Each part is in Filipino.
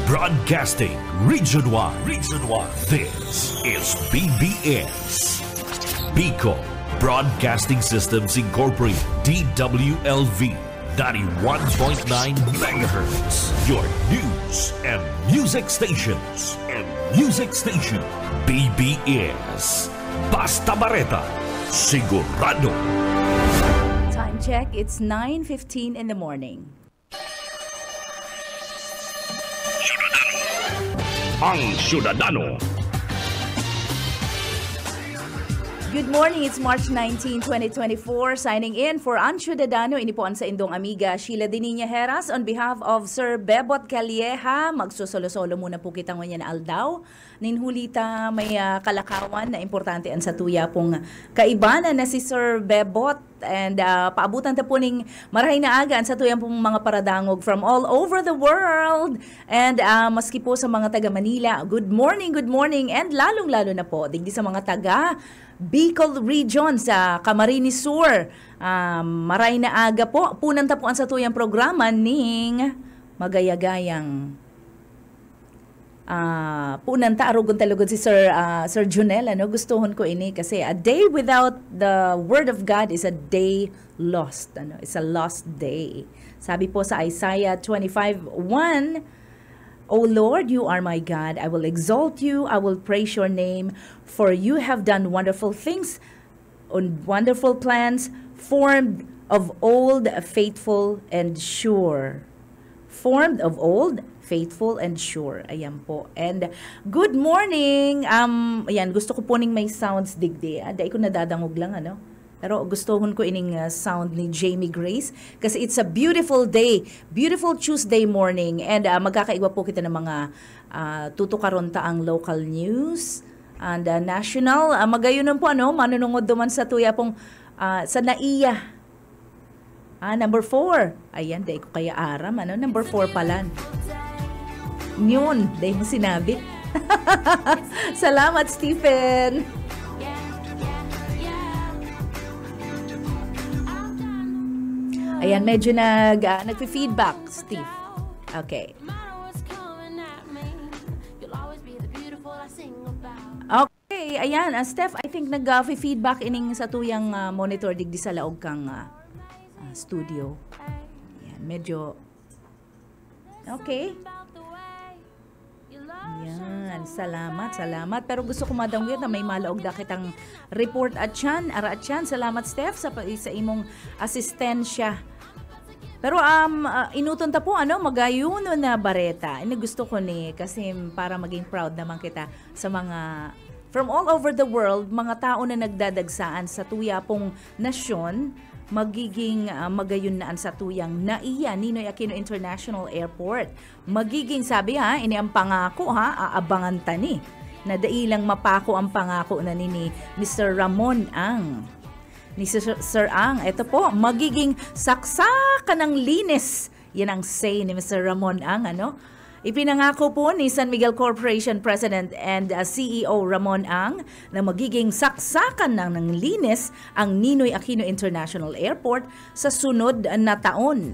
Broadcasting Region 1. Region 1. This is BBS. Bicol Broadcasting Systems Incorporated. DWLV. 91.9 MHz. Your news and music stations. BBS. Basta Bareta. Sigurado. Time check, it's 9:15 in the morning. Ang Syudadano. Good morning, it's March 19, 2024. Signing in for Ang Syudadano, ini po ang sa indong amiga Sheila Diniña Heras on behalf of Sir Bebot Calieja. Magsusolo-solo muna po kita ngayon aldaw. Ninhulita may kalakawan na importante ang sa tuya pong kaibanan na si Sir Bebot. And paabutan ta po ning marahay na aga sa tuyang pong mga paradangog from all over the world. And maski po sa mga taga Manila, good morning. And lalong-lalo na po, digdi sa mga taga Bicol Region sa Camarines Sur. Maray na aga po. Punan ta po ang sa tuyang programa ning magayagayang punan ta arugon talugod si Sir Junel, gustuhon ko ini kasi a day without the word of God is a day lost, it's a lost day. Sabi po sa Isaiah 25:1, O Lord, you are my God, I will exalt you, I will praise your name, for you have done wonderful things, on wonderful plans, formed of old, faithful and sure. Formed of old, faithful and sure. Ayan po. And good morning. Ayan, gusto ko po ning may sounds digdi. Dahil ko nadadangog lang, Pero gustuhon ko ining sound ni Jamie Grace kasi it's a beautiful day. Beautiful Tuesday morning. And magkakaigwa po kita ng mga tutukaron ta ang local news and national. Magayunan po, manunungod duman sa tuya pong sa NAIA. Number 4. Ayan, dahil ko kaya aram. Number 4 pala. Yun, dahil mo sinabi. Salamat, Stephen. Ayan, medyo nag-feedback, Steve. Okay. Okay, ayan. Steph, I think nag-feedback ining sa tuyang monitor digdi sa laog kang studio. Ayan, medyo okay. Yan, salamat. Pero gusto ko madangwit na may malaog da kitang report at yan. Salamat, Steph, sa imong asistensya. Pero inuton ta po, magayuno na Bareta. Ini gusto ko ni, kasi para maging proud naman kita sa mga from all over the world, mga tao na nagdadagsaan sa tuya pong nasyon, magiging magayunaan sa tuyang NAIA, Ninoy Aquino International Airport. Magiging, sabi ini ang pangako aabangan tani. Na dailang mapako ang pangako na ni Mr. Ramon Ang. Ni Sir Ang, ito po, magiging saksakan ng linis. Yan ang say ni Mr. Ramon Ang, Ipinangako po ni San Miguel Corporation President and CEO Ramon Ang na magiging saksakan ng linis ang Ninoy Aquino International Airport sa sunod na taon.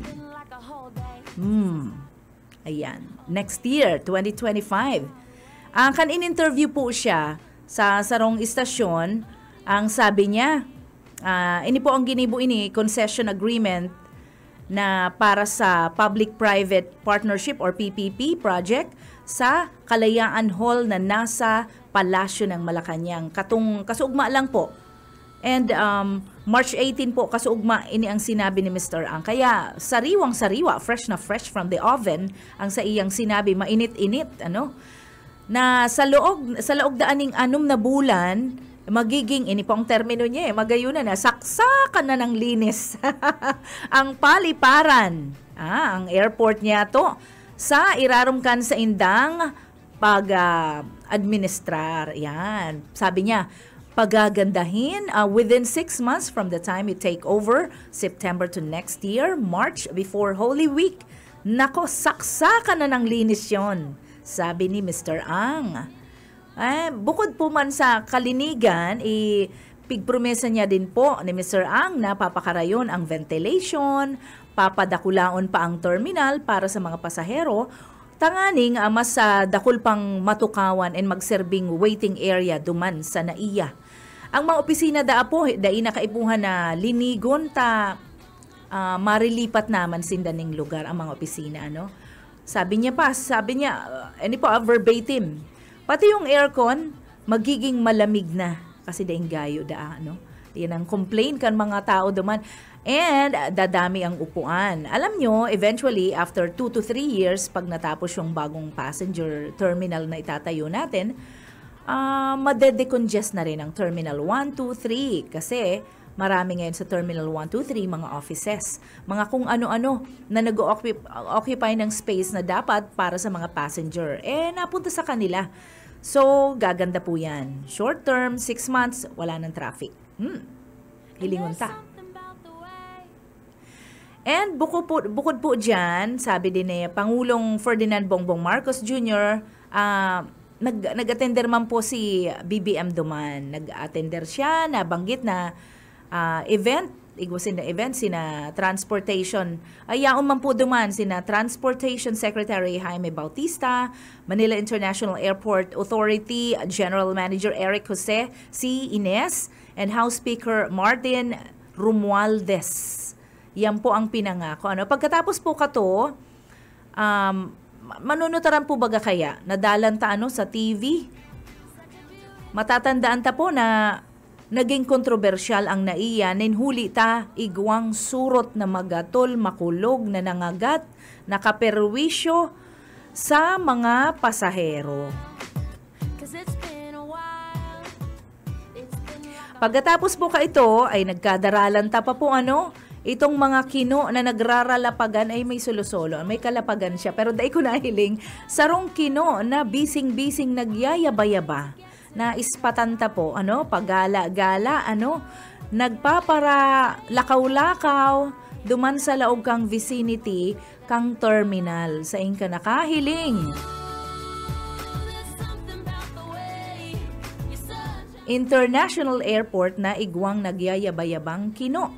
Ayan. Next year, 2025. Kan in-interview po siya sa sarong istasyon. Ang sabi niya, ini po ang ginibo concession agreement na para sa Public-Private Partnership or PPP project sa Kalayaan Hall na nasa Palasyo ng Malacanang. Kasugma lang po. And March 18 po, kasugma ini ang sinabi ni Mr. Ang. Kaya sariwang-sariwa, fresh na fresh from the oven, ang sa iyang sinabi, mainit-init, na sa loob daaning 6 na bulan, magiging, ini po ang termino niya magayunan na, saksakan na ng linis ang paliparan. Ang airport niya to sa irarumkan sa indang pag-administrar. Yan. Sabi niya, pagagandahin within 6 months from the time you take over, September to next year, March, before Holy Week. Nako, saksakan na ng linis yon, sabi ni Mr. Ang. Bukod po man sa kalinigan, pigpromesa niya din po ni Mr. Ang na papakarayon ang ventilation, papadakulaon pa ang terminal para sa mga pasahero Tanganing mas dakol pang matukawan and magserbing waiting area duman sa NAIA. Ang mga opisina po, dai nakaipuhan na linigon ta marilipat naman sindaning lugar ang mga opisina, ano? Sabi niya, verbatim, pati yung aircon, magiging malamig na kasi daing gayo ano? Yan ang complain kan mga tao duman. And dadami ang upuan. Alam nyo, eventually, after 2 to 3 years, pag natapos yung bagong passenger terminal na itatayo natin, madedecongest na rin ang Terminal 1, 2, 3. Kasi marami ngayon sa Terminal 1, 2, 3 mga offices. Mga kung ano-ano na nag-occupy ng space na dapat para sa mga passenger. Napunta sa kanila. So, gaganda po yan. Short term, 6 months, wala ng traffic. Hilingon ta. And bukod po dyan, sabi din ni Pangulong Ferdinand Bongbong Marcos Jr., nag-attender man po si BBM Duman. Nag-attender siya, nabanggit na event, sina Transportation. Ayaon man po duman, sina Transportation Secretary Jaime Bautista, Manila International Airport Authority General Manager Eric Jose C. Ines, and House Speaker Martin Romualdez. Yan po ang pinangako. Pagkatapos po kato, manunutaran po baga kaya? Nadalan ta sa TV? Matatandaan ta po na naging kontrobersyal ang NAIA, ninhuli ta igwang surot na magatol, makulog na nangagat, nakaperwisyo sa mga pasahero. Pagkatapos po ka ito, ay nagkadaralan ta pa po itong mga kino na nagraralapagan ay may solo-solo, may kalapagan siya. Pero dahil ko nahiling, sarong kino na bising-bising nagyayaba-yaba, na ispatanta po, paggala-gala, nagpapara lakaw-lakaw, duman sa laog kang vicinity, kang terminal, sa inka nakahiling. International Airport na igwang nagyayaba-yabang kino.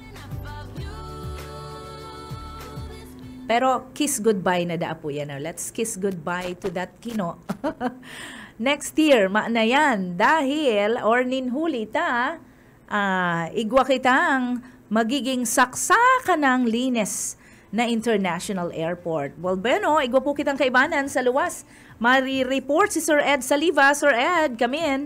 Pero kiss goodbye na po yan. Let's kiss goodbye to that kino. Next year, na yan. Dahil, ninhuli ta, igwa kitang magiging saksa ng linis na international airport. Well, igwa po kitang kaibanan sa luwas. Mari-report si Sir Ed Saliva. Sir Ed, come in.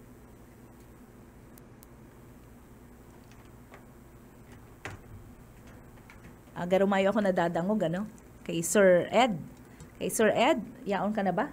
Garumayo ako nadadangog, kay Sir Ed. Kay Sir Ed, yaon ka na ba?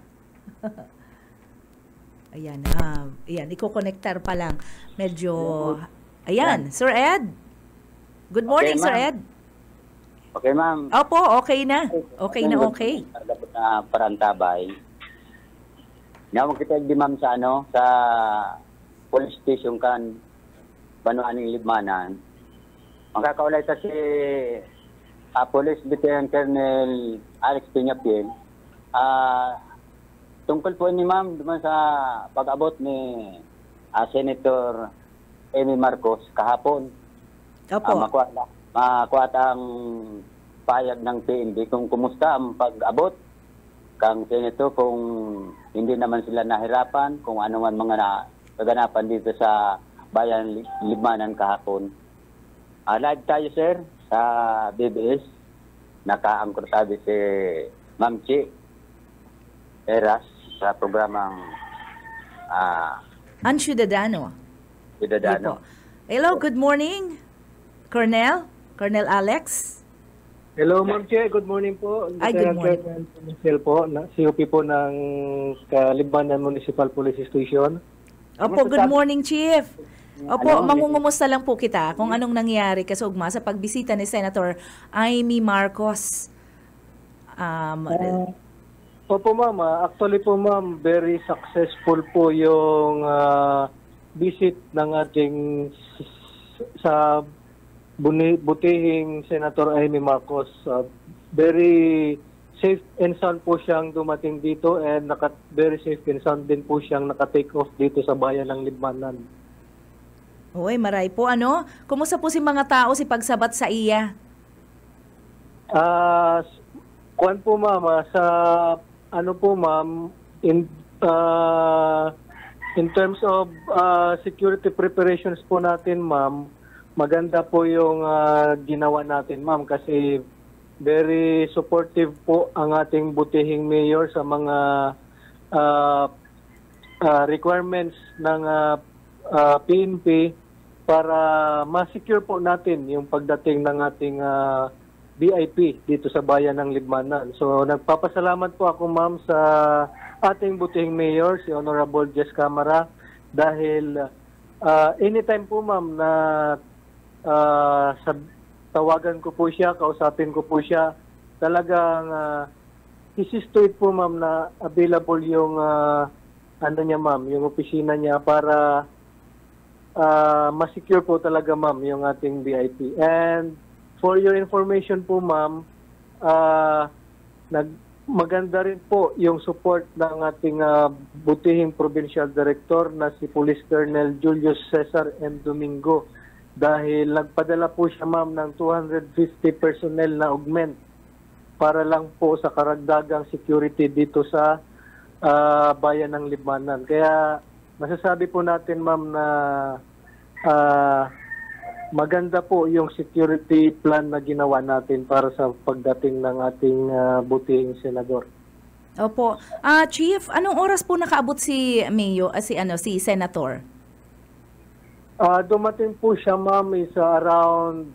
Ayan, iko-connectar pa lang. Medyo, ayan, Sir Ed. Good morning, okay, Sir Ed. Okay, ma'am. Opo, okay na. Okay na, okay. Dapat na parantabay. Nawag kita di ma'am sa sa police station kan Banuaning Libmanan. Magkakaulay ta si Police Lieutenant Colonel Alex Piñapiel. Tungkol po ni ma'am duman sa pag-abot ni Senator Amy Marcos kahapon. Opo. Makuha ang payag ng PNP kung kumusta ang pag-abot kang Senator, kung hindi naman sila nahirapan, kung ano man mga kaganapan dito sa Bayan Libmanan kahapon. Live tayo, sir, sa BBS. Naka-angkor tabi si Ma'am Chi Eras sa programang Ciudadano. Hello, good morning, Colonel Alex. Hello, Ma'am Che. Good morning po. Good morning. Po, COP po ng Libmanan Municipal Police Station. Opo, good morning, Chief. Opo, mangungumusta lang po kita kung anong nangyari kasugma sa pagbisita ni Senator Amy Marcos. Opo, ma'am. Actually po, ma'am, very successful po yung visit ng ating sa butihing Senator Amy Marcos. Very safe and sound po siyang dumating dito, and very safe and sound din po siyang naka-take off dito sa bayan ng Libmanan. Uy, maray po. Kumusta po si mga tao si pagsabat sa iya? Kuwan po, ma'am, sa ano po ma'am, in terms of security preparations po natin ma'am, maganda po yung ginawa natin ma'am kasi very supportive po ang ating butihing mayor sa mga requirements ng PNP para ma-secure po natin yung pagdating ng ating VIP dito sa bayan ng Libmanan. So nagpapasalamat po ako ma'am sa ating butihing mayor, si Honorable Jess Camara, dahil anytime po ma'am na tawagan ko po siya, kausapin ko po siya, talagang he sees to it po ma'am na available yung ano niya ma'am, yung opisina niya para ma-secure po talaga ma'am yung ating VIP. And for your information po ma'am, maganda rin po yung support ng ating butihing provincial director na si Police Colonel Julius Cesar M. Domingo, dahil nagpadala po siya ma'am ng 250 personnel na augment para lang po sa karagdagang security dito sa bayan ng Libmanan. Kaya masasabi po natin ma'am na maganda po yung security plan na ginawa natin para sa pagdating ng ating butihing senador. Opo. Chief, anong oras po nakaabot si Mayo, si Senator? Dumating po siya ma'am is around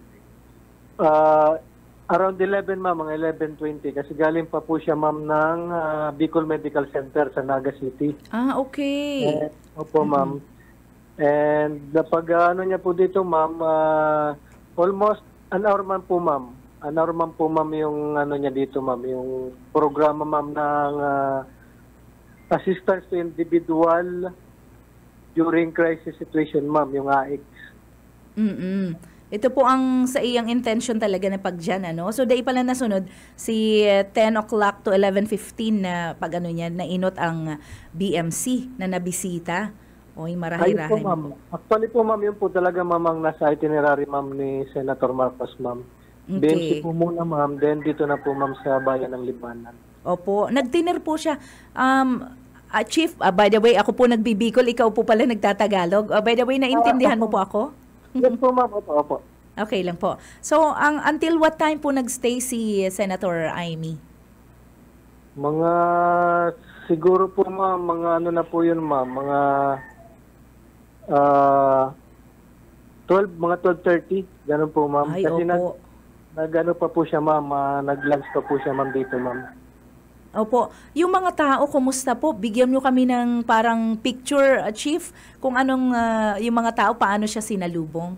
11 ma'am, mga 11:20 kasi galing pa po siya ma'am ng Bicol Medical Center sa Naga City. Okay. Opo ma'am. And napag ano niya po dito ma'am, almost an hour man po ma'am. An hour man po ma'am yung ano niya dito ma'am, yung programa ma'am ng assistance to individual during crisis situation ma'am, yung AIX. Ito po ang sa iyang intention talaga na pagdyan, ano? So, dahil pala nasunod, si 10 o'clock to 11:15 na pag ano niya, nainot ang BMC na nabisita. Oy, marahirahin. Ayun po ma'am. Actually po ma'am, yun po talaga ma'am ang nasa itinerary ma'am ni Senator Marcos ma'am. Okay. BMC po muna ma'am, then dito na po ma'am sa bayan ng Libmanan. Opo, nag-dinner po siya. Chief, by the way, ako po nagbibicol, ikaw po pala nagtatagalog. By the way, naintindihan mo po ako? Yes po ma'am, opo. Okay lang po. So, until what time po nagstay si Senator Amy? Mga, siguro po ma'am, mga ano na po yun ma'am, mga 12:30, ganun po ma'am. Ay, Kasi opo. nag-ano pa po siya ma'am, nag-lunch pa po siya ma'am dito ma'am. Opo. Yung mga tao, kumusta po? Bigyan nyo kami ng parang picture, Chief, kung anong, yung mga tao, paano siya sinalubong?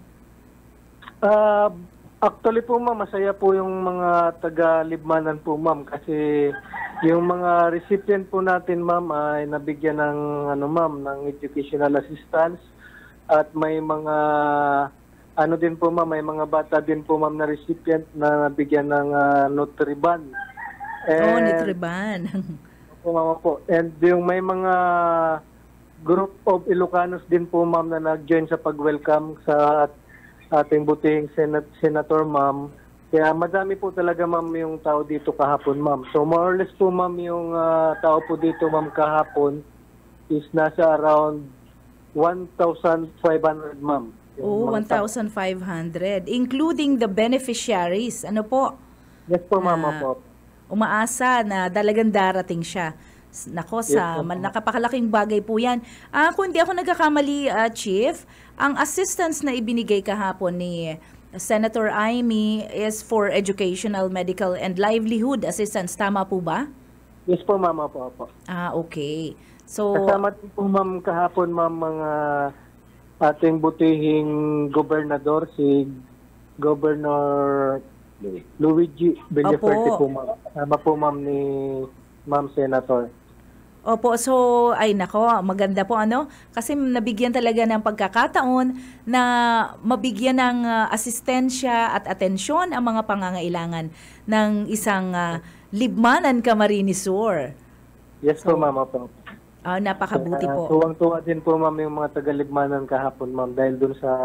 Actually po ma'am, masaya po yung mga taga-Libmanan po ma'am kasi yung mga recipient po natin ma'am ay nabigyan ng ano ma'am, ng educational assistance at may mga ano din po ma'am, may mga bata din po ma'am na recipient na nabigyan ng Nutriban. Nutriban. Opo ma'am po. And yung may mga group of Ilocanos din po ma'am na nag-join sa pag-welcome sa ating butihing senator ma'am. Kaya madami po talaga ma'am yung tao dito kahapon ma'am. So more or less po ma'am yung tao po dito ma'am kahapon is nasa around 1,500 ma'am. 1,500. Including the beneficiaries. Ano po? Yes po ma'am po. Umaasa na dalagang darating siya. Nako, sa nakapakalaking bagay po yan. Kung hindi ako nagkakamali, Chief, ang assistance na ibinigay kahapon ni Senator Amy is for educational, medical, and livelihood assistance. Tama po ba? Yes po ma'am po. Okay. So, kasama din po ma'am kahapon ma'am mga ating butihing gobernador, si Governor Luigi Villaferte po ma'am. Kasama po ma'am ni Ma'am Senator. Opo, so ay nako, maganda po ano kasi nabigyan talaga ng pagkakataon na mabigyan ng asistensya at atensyon ang mga pangangailangan ng isang Libmanan Camarines Sur. Yes po ma'am po. Napakabuti po. Tuwang-tuwa din po ma'am yung mga taga-Libmanan kahapon ma'am dahil dun sa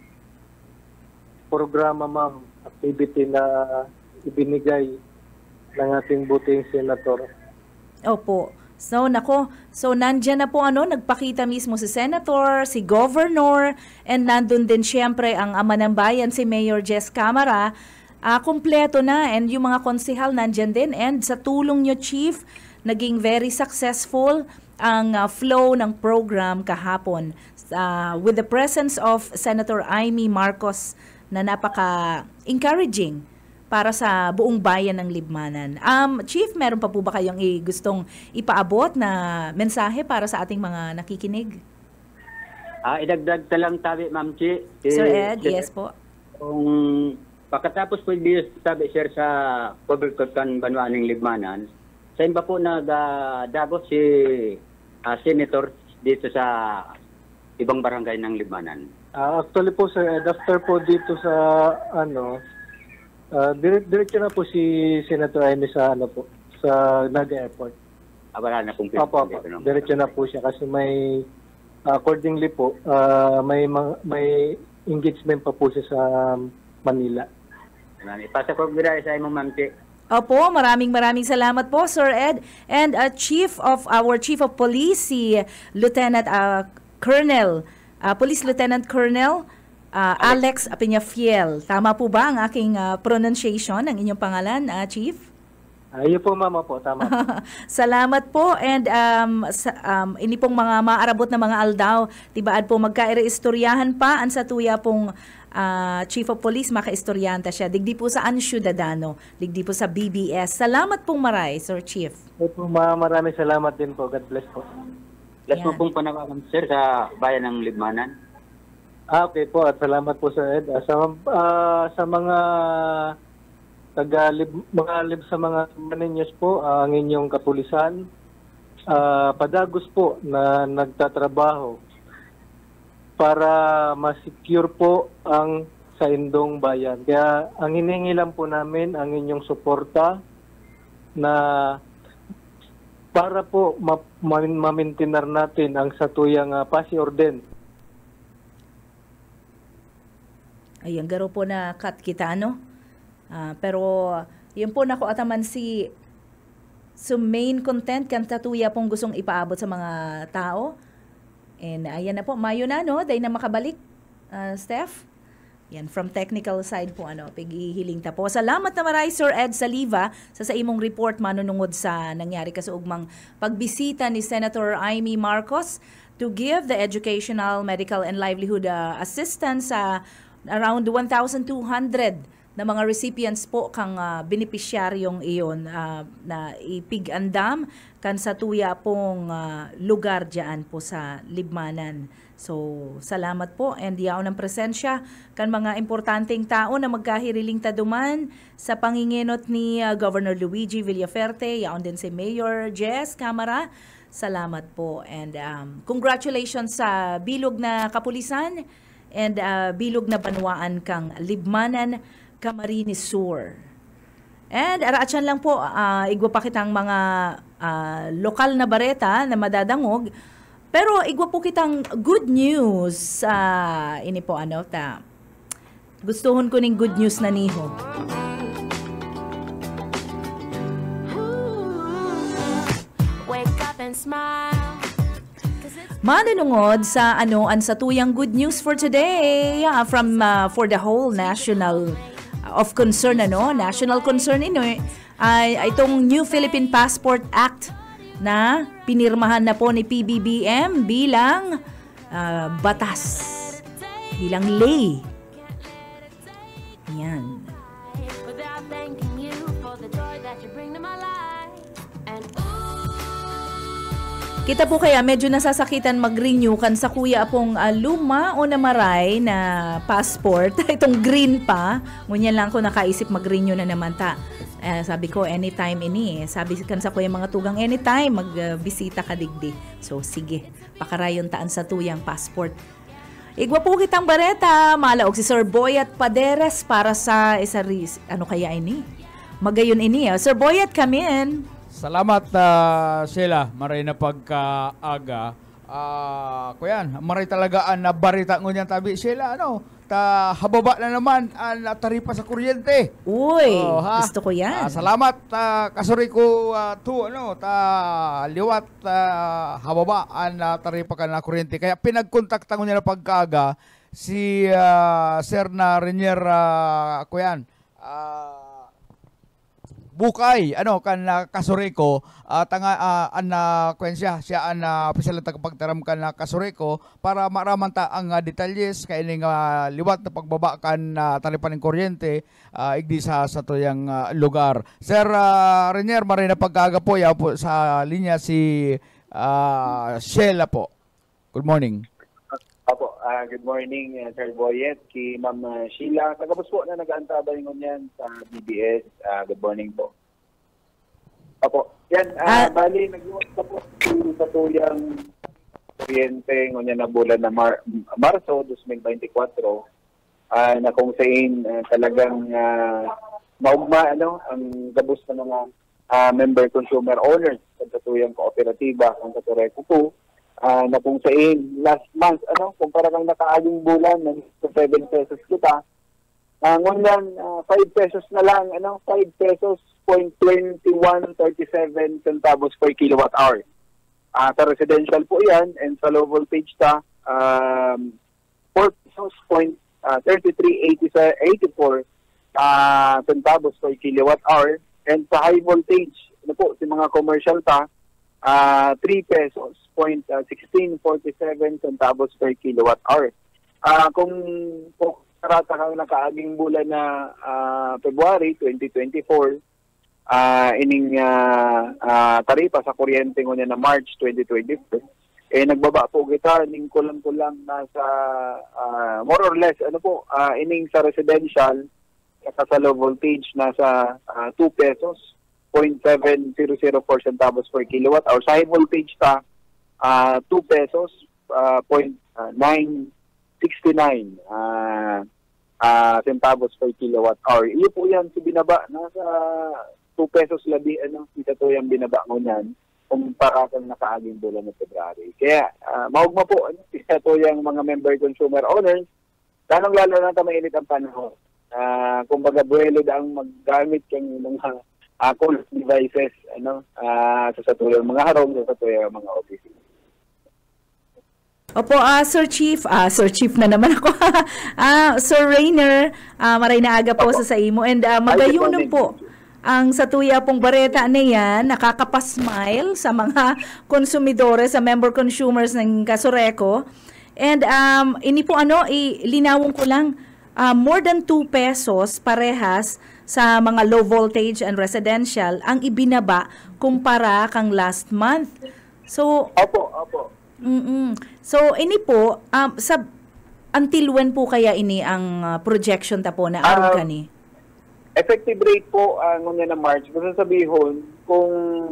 programa ma'am, activity na ibinigay ng ating buting senator. Opo. So, nako. So, nandyan na po nagpakita mismo si Senator, si Governor, and nandun din syempre ang ama ng bayan, si Mayor Jess Camara. Kumpleto na, and yung mga konsehal nandyan din. And sa tulong nyo, Chief, naging very successful ang flow ng program kahapon. With the presence of Senator Amy Marcos na napaka-encouraging para sa buong bayan ng Libmanan. Chief, meron pa po ba kayong gustong ipaabot na mensahe para sa ating mga nakikinig? Idagdag ta lang tabi, Ma'am Chi. Sir Ed, yes po. Kung pagkatapos po sabi, sir, sa Pabulkan Banwaan ng Libmanan, sa iba po nagdagos si Senator dito sa ibang barangay ng Libmanan. Actually po, Sir Ed, after po dito sa diretso na po si Senator Amy sa sa Naga Airport. Wala na pong Opo. Diretso na po siya kasi may accordingly po may engagement pa po siya sa Manila. Ipasa ko gila sa imong, Ma'am Chi. Opo, maraming salamat po, Sir Ed. And our Chief of Police, si Lieutenant Colonel, Police Lieutenant Colonel Alex Peñafiel. Tama po ba ang aking pronunciation ng inyong pangalan, Chief? Ayun po, Mama po. Tama po. Salamat po. And ini pong mga maarabot na mga aldaw, tibaan po magkaire-istoryahan pa ang sa tuya pong Chief of Police, makaistoryanta siya. Digdi po sa Ciudadano, digdi po sa BBS. Salamat pong maray, Sir Chief. Po, maraming salamat din po. God bless po. Last mo pong panawagan, sir, sa bayan ng Libmanan. Okay po, at salamat po, Sir Ed. Sa mga sa mga maninyos po, ang inyong kapulisan, padagos po na nagtatrabaho para ma-secure po ang sa indong bayan. Kaya ang hinihingi lang po namin ang inyong suporta na para po ma-maintinar natin ang satuyang pasi-orden. Ayan, garo po na cut kita, pero yun po nako ataman si main content kan tatuya pong gustong ipaabot sa mga tao. And ayan na po, Mayo na, dahil na makabalik, Steph. Yan, from technical side po, pighihiling ta po. Salamat na maray, Sir Ed Saliva, sa imong report manunungod sa nangyari kasuugmang pagbisita ni Senator Amy Marcos to give the educational, medical, and livelihood assistance sa around 1,200 na mga recipients po kang benepisyaryong iyon na ipig-andam kan sa tuya pong lugar dyan po sa Libmanan. So, salamat po and yaw ng presensya kan mga importanteng tao na magkahiriling taduman sa pangingenot ni Governor Luigi Villaferte, yaw din si Mayor Jess Camara. Salamat po and congratulations sa bilog na kapulisan and bilog na banwaan kang Libmanan, Camarines Sur. And araatsan lang po, igwa pa kitang mga lokal na bareta na madadangog, pero igwa po kitang good news. Ini po gustuhon ko ning good news na niho. Wake up and smile. Manunungod sa an sa tuyang good news for today from for the whole national of concern national concern ay itong New Philippine Passport Act na pinirmahan na po ni PBBM bilang batas, bilang lay. Yan. Kita po kaya medyo nasasakitan mag-renew kan sa kuya pong luma o namaray na passport. Itong green pa. Ngunyan lang ko nakaisip mag-renew na naman ta. Sabi ko anytime ini. Sabi kan sa kuya mga tugang anytime magbisita ka digdi. So sige, pakarayon taan sa tuyang passport. Igwa po kitang bareta. Malaog si Sir Boyat Paderes para sa kaya ini? Magayon ini. Sir Boyat, come in. Salamat sila, maray na pagkaaga. Kuyan, maray talagaan na barita ngunyan tabi sila, hababa na naman ang taripa sa kuryente. Uy, Ha? gusto ko yan. Salamat kasuri ko liwat hababa ang taripa ka na kuryente. Kaya pinagkontaktan ko niya na pagkaaga si Sir na Renier kuyan. Bukay kan kasuri ko siya an opisyal na tagapagtaram kan kasuri ko para maraman ta ang detalles kay ning liwat na pagbaba kan taripa ng kuryente igdi sa tuyang lugar. Sir Renier, maray na pagkaaga po po sa linya si Sheila po. Good morning. Opo, good morning, Sir Boyet, kay Ma'am Sheila. Tagapos po na nag-aantabay ngunyan sa BBS. Good morning po. Opo, yan, bali, nag-iwas na po sa tuyang kuryente ngunyan na bulan na Marso 2024, na kung saan talagang maugma ang gabos ng mga member consumer owners sa tuyang kooperatiba ng Katureco po. Na kung saan last month, kumpara kang nakaaging bulan, 7 pesos kita, ngunyan 5 pesos na lang, 5 pesos, 0.2137 centavos per kilowatt hour. Sa residential po yan, and sa low voltage 4 pesos, 3384 centavos per kilowatt hour, and sa high voltage, si mga commercial 3 pesos, 0.1647 centavos per kilowatt hour. Kung karata kang nakaaging bulan na February 2024, ining taripa sa kuryente ngunyan na March 2024, nagbaba po kita ning kulang-kulang nasa more or less ining sa residential sa low voltage nasa 2 pesos 0.7004 centavos per kilowatt hour. Sa high voltage 2 pesos 0.969 centavos per kilowatt hour. Iyo po yan si binaba nasa 2 pesos labi kita to yung binaba mo niyan kumpara kang nakaaging bulan ng February. Kaya maugma po kita to yung mga member consumer owners, lalong-lalo na mainit ang panahon. Kumbaga buwelo ang maggamit kang mga call devices sa tuyang mga harong, sa tuyang mga offices. Opo, Sir Chief na naman ako. Sir Rainer, maray na aga po sa imo, and magayunon po ang sa tuya pong bareta na yan, nakakapasmile sa mga konsumidores, sa member consumers ng Kasureco. And ini po ilinawon ko lang, more than 2 pesos parehas sa mga low voltage and residential ang ibinaba kumpara kang last month. So, Opo. So, ini po, until when po kaya ini ang projection ta po na araw kani? Effective rate po ngunyan na March. Gusto sabihin, kung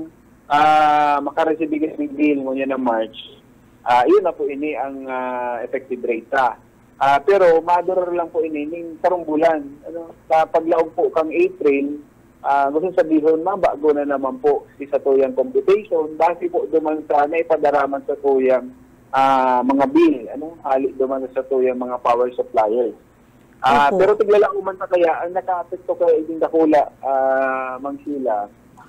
makareceive ng bill ngunyan na March, yun na po ini ang effective rate pero maduror lang po ini ning karong bulan. Sa paglaog po kang April, gusto sabihin mabago na naman po sa tuyang computation base po duman sa naipadaraman sa tuyang mga bill, hali duman sa tuyang mga power suppliers. Pero tiglalang uman pa kaya ang naka-apekto kaya itong dakula, Mang Sheila,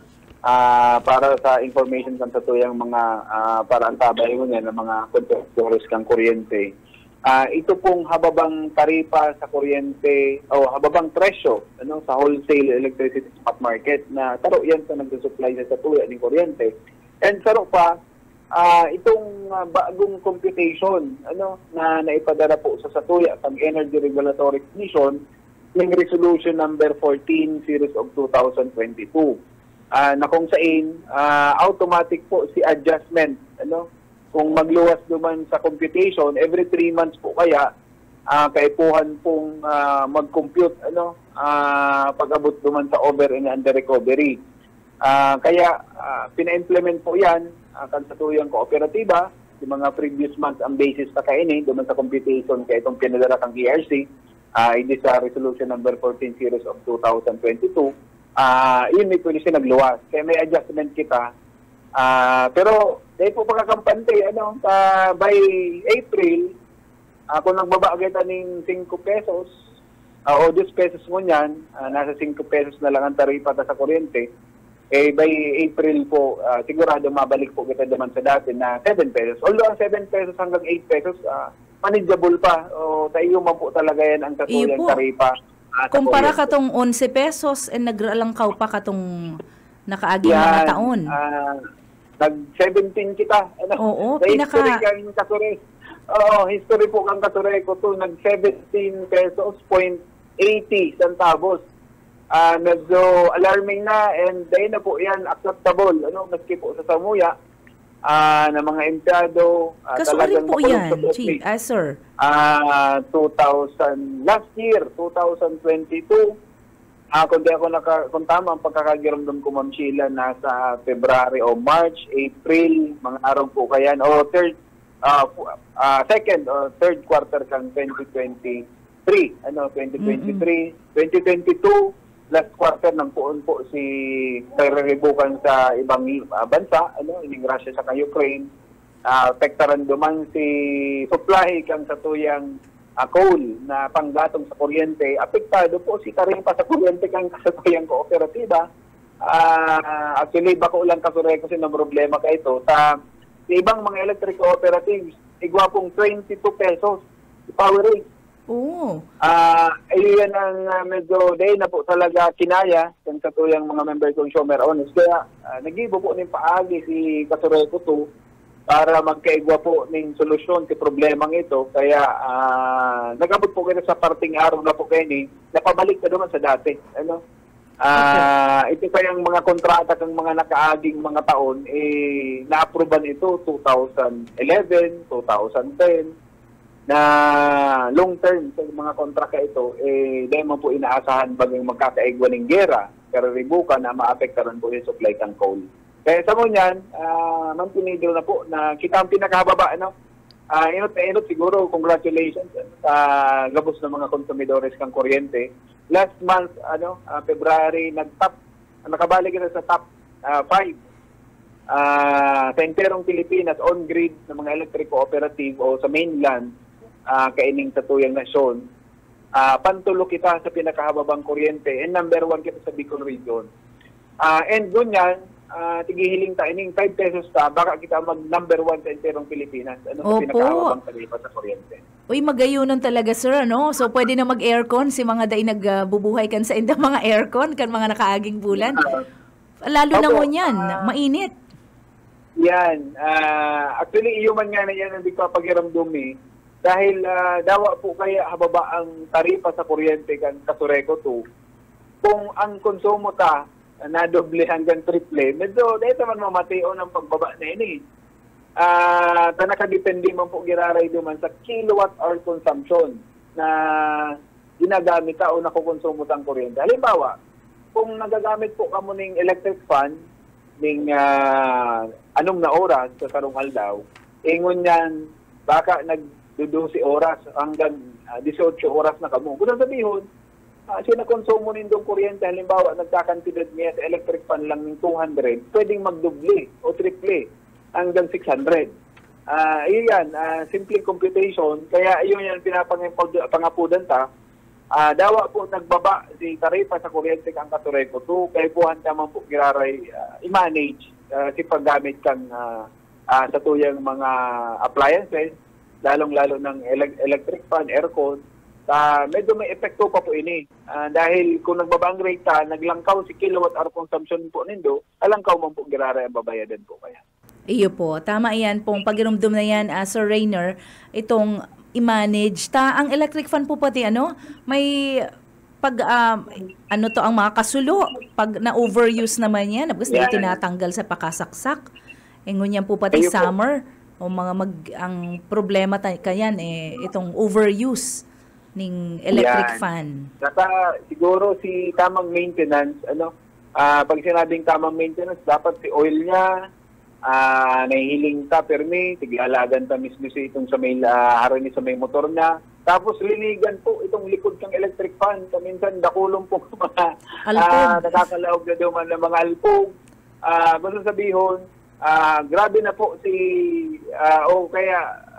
para sa information kan sa tuyang mga parang tabay mo ng mga contractors kang kuryente. Ito pong hababang taripa sa kuryente o hababang presyo sa wholesale electricity spot market na taro yan sa nagsusupply sa tuya ng kuryente. And taro pa itong bagong computation na naipadala po sa Satuya ng Energy Regulatory Commission ng Resolution number 14 series of 2022 na kung saan automatic po si adjustment kung magluwas duman sa computation, every 3 months po kaya kaipuhan pong mag-compute pag-abot duman sa over and under recovery. Kaya pina-implement po yan kan sa tuyang kooperatiba, yung mga previous months ang basis na kainin duman sa computation kaya itong pinadala kang ERC, hindi sa resolution number 14 series of 2022, yun may pwede siya nagluwas. Kaya may adjustment kita. Pero dahil po pagkakampante, by April, Kung nagbaba kita ng 5 pesos, o 10 pesos mo niyan, nasa 5 pesos na lang ang taripa sa kuryente, by April po, sigurado mabalik po kita naman sa dati na 7 pesos. Although ang 7 pesos hanggang 8 pesos, manageable pa. O tayo man po talaga yan ang katulad taripa. Kumpara ka tong 11 pesos, nagralangkaw pa ka tong nakaagi mga taon. Nag-17 kita. Oo, history kang kasure. Oo, history po kang kasure ko to. Nag-17 pesos, 0.80 centavos. Medyo alarming na and dahil na po yan acceptable. Maski po sa Samuya, na mga empleyado. Kasurin po yan, Chief, sir. 2000, last year, 2022, kung tama ang pagkakagiramdam ko, Ma'am Sheila, nasa February o March, April, mga araw po kayan, o second or third quarter kang 2023. 2023, 2022, last quarter ng poon po si Terroribukan sa ibang bansa, ining Russia sa Ukraine. Pektaran duman si supply kang sa tuyang coal na panggatong sa kuryente. Apektado po si taripa sa kuryente kang sa tuyang kooperatiba. Actually, bako lang kasure ko na problema ka ito. Sa ibang mga electric cooperatives, igwa pong 22 pesos power rate. Oo. Ayun ang medyo day na po talaga kinaya kung sa tuyang mga member consumer owners. Kaya nagibo po ng paagi si Kasureko 2 para magkaigwa po ng solusyon sa problemang ito. Kaya nagabot po kayo sa parting araw na po kayo napabalik na naman sa dati. Ito kayang mga kontrata ng mga nakaaging mga taon, na-approvean ito 2011, 2010, na long term sa mga kontraka ito, dahil mo po inaasahan bagang magkakaigwa ng gera, kararibukan na maapektaran po yung supply ng coal. Kaya sa mo niyan, mantinidro na po na kita ang pinakababa, inot siguro, congratulations sa gabos ng mga konsumidores kang kuryente. Last month, February, nakabalik na sa top 5 sa enterong Pilipinas on-grid ng mga electric cooperative o sa mainland, kaining sa tuyang nasyon. Pantulo kita sa pinakahababang kuryente and number 1 kita sa Bicol region. And ganyan, tigihiling ta ining 5 pesos ta, baka kita mag number 1 sa enterong Pilipinas. Sa pinakahababang taripa sa kuryente. Uy, magayunan talaga, sir, So, pwede na mag-aircon si mga day nagbubuhay kan sa inda mga aircon, kan mga nakaaging bulan. Lalo na mo yan, mainit. Yan. Actually, iyuman nga na yan, hindi ko pagiramdum dahil dawa po kaya hababa ang taripa sa kuryente kan Kasureko 2. Kung ang konsumo ta na doble hanggang triple, medyo dahil naman mamateo ng pagbaba na ini. Nakadepende man po giraray duman sa kilowatt-hour consumption na ginagamit ta o nakukonsumo tang kuryente. Halimbawa, kung nagagamit po kamo ng electric fan ng anong na oras sa sarong aldaw, ingon yan, baka nag-12 oras hanggang 18 oras na kamo. Kung sabihin, sinakonsumo nindong kuryente, halimbawa, nagkakantidad niya sa electric fan lang ng 200, pwedeng magdoble o triple hanggang 600. Iyon yan, simple computation, kaya iyon yan pinapangapudan ta. Dawa po nagbaba si taripa sa kuryente kang Kasureko 2, kaya buhan naman po giraray i-manage si paggamit kang sa tuyang mga appliances, lalong-lalo ng electric fan, aircon. Medyo may epekto pa po ini. Dahil kung nagbabang rate naglangkaw si kilowatt-hour consumption po nindo, alangkaw man po giraray ang babayadan po kaya. Iyo po, tama yan pong pagirumdum na yan, Sir Rainer, itong i-manage. Ang electric fan po pati, may pag, ang mga kasulo, pag na-overuse naman yan, tapos yeah, tinatanggal sa pakasaksak. Ngunyan po pati summer, o ang problema kayan, itong overuse ng electric fan. Saka siguro si tamang maintenance, pag sinabing tamang maintenance, dapat si oil niya, nahihiling ta permi, tiglalagan ta mismo si itong sa may harani sa may motor niya. Tapos linigan po itong likod ng electric fan. Minsan dakulong po mga nakakalaog na duman ng mga alpog. Basta sabihin, grabe na po kaya